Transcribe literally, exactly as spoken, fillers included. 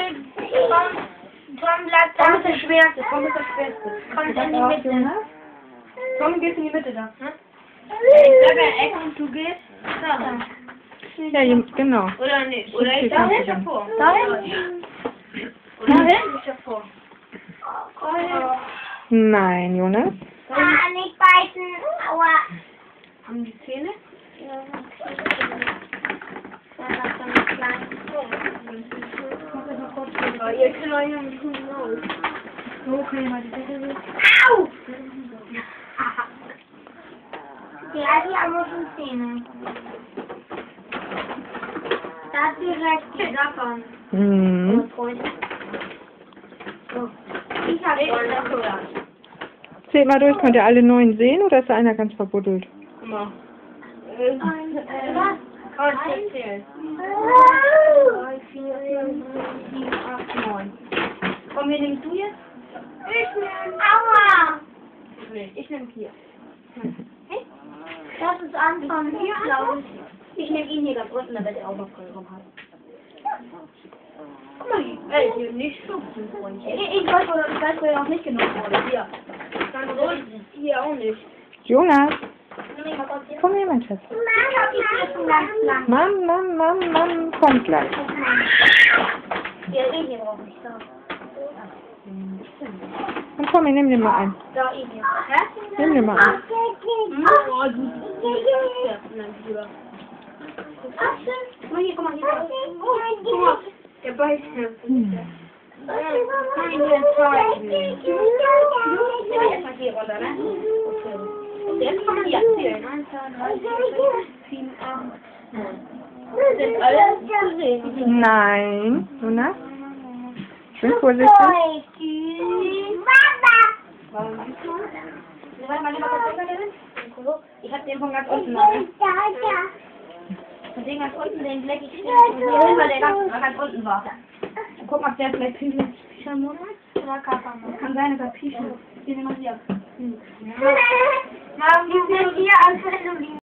Tom, Tom bleibt da. Tom ist der Schwerste, Tom ist der Schwerste. Kommt in die Mitte. Tom, gehst in die Mitte da. Hm? Ich sage ein Eck und du gehst da. Ja, je- genau. Oder nicht? Oder Okay, ich da kannst du hinten dann. vor. Da hinten? Oder hinten ich davor. Nein, Jonas. Ah, nicht beißen. Aua. Haben die Zähne? Ja. Dann hast du einen kleinen Oh, ihr könnt euch ja mit Hunden aus. So, kann ich mal die Decke sehen? Au! Ja, die haben auch schon Zähne. Da hat sie recht davon. Mhm. So. Ich hab schon das. Zählt mal durch, könnt ihr alle neun sehen oder ist da einer ganz verbuddelt? Guck mal. Äh, was? Kann ich zählen. drei, vier, fünf, sieben, acht, neun. Komm, wen nimmst du jetzt? Ich nehm. Aua! Nee, ich nehme vier. Das ist Anfang hier, glaube ich. Ich nehme ihn hier ganz unten, damit er auch noch voll rum hat. Guck mal, ey, hier nicht schubsen, Freundchen. Ich, ich weiß, wo, ich weiß, wo er noch nicht genommen wurde. Hier. Dann unten. Hier auch nicht. Jonas, Nimm ihn mal kurz hier. komm her, mein Schatz. Ich hab die Flippen ganz lang. Mann, Mann, Mann, Mann, kommt gleich. Ja, eh hier brauche ich. Da. Und komm, ich nehm den mal ein. Da, eh hier. Hä? Nimm den mal ein. Oh, du. Ja, nein, lieber. Guck mal hier, guck mal hier. Guck mal, der beißt mir. Nein, der zeigt mir. Ich nehme erstmal hier runter, ne? Okay. Jetzt kann man hier zählen. eins, zwei, drei, vier, fünf, sieben, acht, neun. Sind alle zu sehen? Nein. Jonas? Schön vorsichtig. Warum machst du das? Warte mal, nimm mal kurz runter, Kevin. Ich hab den von ganz unten noch, ne? Und den ganz unten, den leck ich hier hin, weil der ganz, ganz unten war. Guck mal, ob der vielleicht Pischamon hat. Oder Kappa. Das kann sein, dass er Pischamon. Hier, nimm mal hier. Marvin, die sind hier an